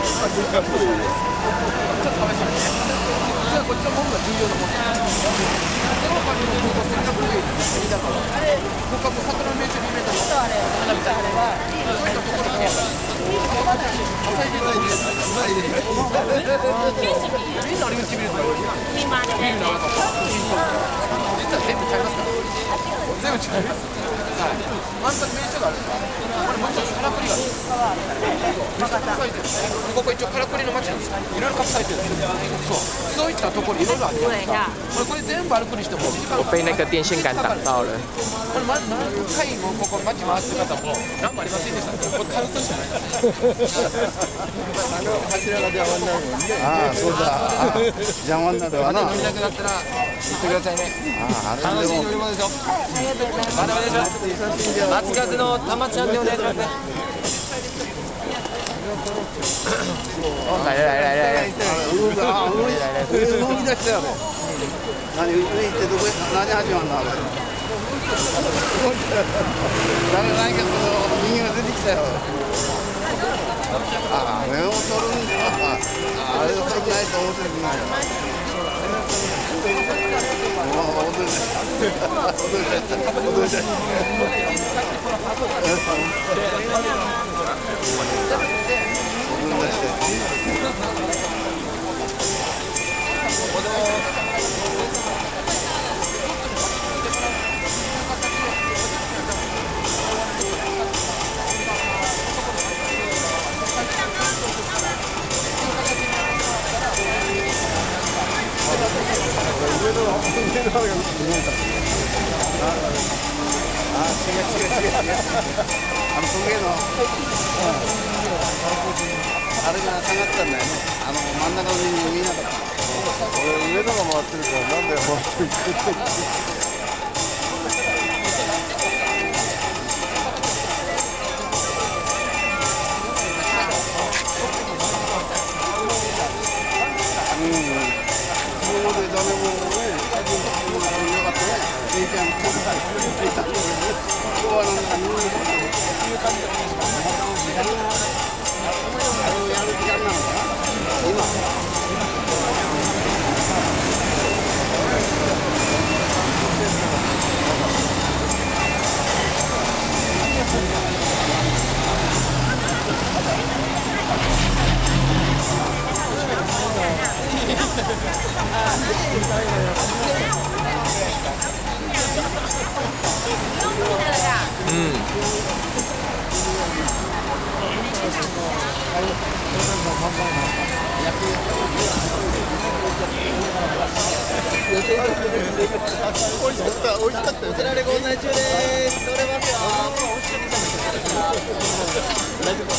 こっちのものが重要なもの。その他にも戦略兵器だから。僕は桜の名所に見えたの。花火大会はそういったところで。みんなあれがちびるとか言う。みんな実は全部ちゃいますから。全部ちゃいます。はい。満足名所があるんですか。これもう一つからくりがある。ここ一応からくりの街なんですよ。いろいろ隠されてるんですよ。そういったところいろいろある。これ全部歩くにしても我被那个电线杆挡到了。 これ何回もここ街回ってる方も何もありませんでしたね。これカウントしかない。 柱が邪魔になるもんね。 ああ、そうだ。邪魔になるわな。 乗りたくなったら言ってくださいね。楽しい乗り物でしょ。まだお願いします。松風の玉ちゃんでお願いします。 来来来来来。 動き出したよね。何上行ってどこ何始まるのあれ。何か人間が出てきたよ。ああ、目を取るんだ。あれを取らないと面白くないよ。踊り出した。踊り出した。踊り出した。あれが下がったんだよね。真ん中の上に見えなかった。 俺上のが回ってるからなんで回ってるか。 美味しかったよ。こちらでご案内中です。乗れますよ。大丈夫。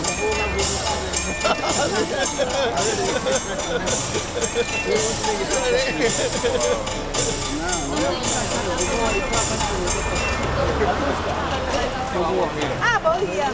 Ah, podía.